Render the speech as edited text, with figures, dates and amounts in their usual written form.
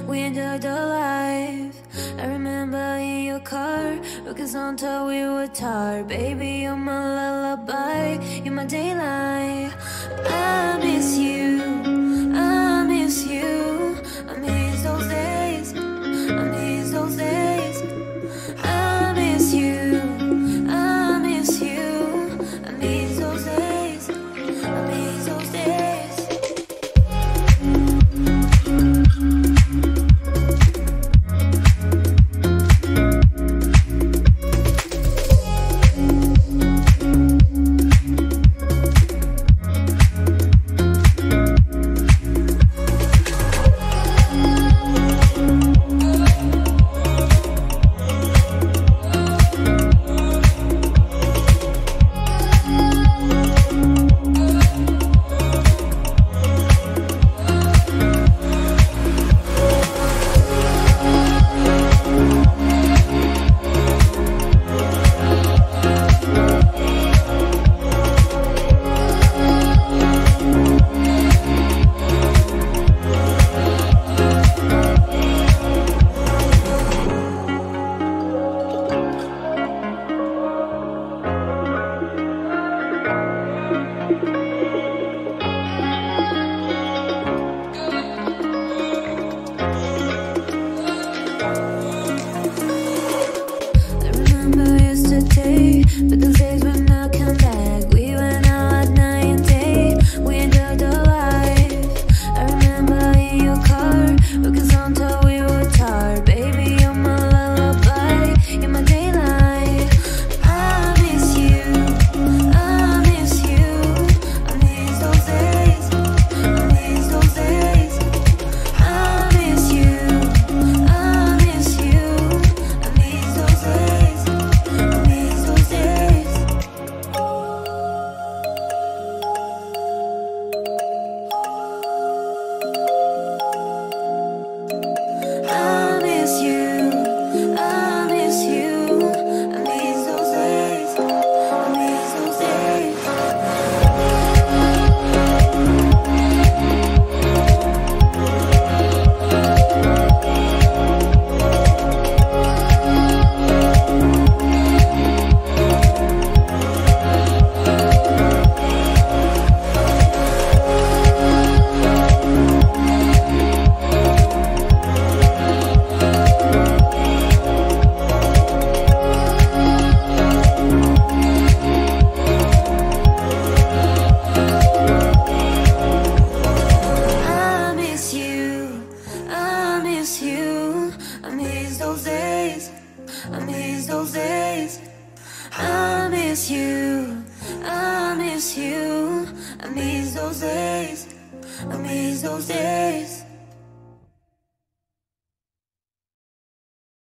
we enjoyed the life. I remember in your car, focus on till we were tired. Baby, you're my lullaby, you're my daylight. I miss you, I miss you, I miss those days, I miss those days. I miss you, I miss you, I miss those days, I miss those days. But those days will not come back. We went out at night and day, we enjoyed the life. I remember in your car, focus on till we were tired. Baby, you're my lullaby, you're my daylight. I miss you, I miss you, I miss those days, I miss those days. I miss you, I miss you, I miss those days, I miss those days. I miss you, I miss you, I miss those days, I miss those days. I miss you, I miss you, I miss those days, I miss those days. I miss you, I miss you, I miss those days, I miss those days.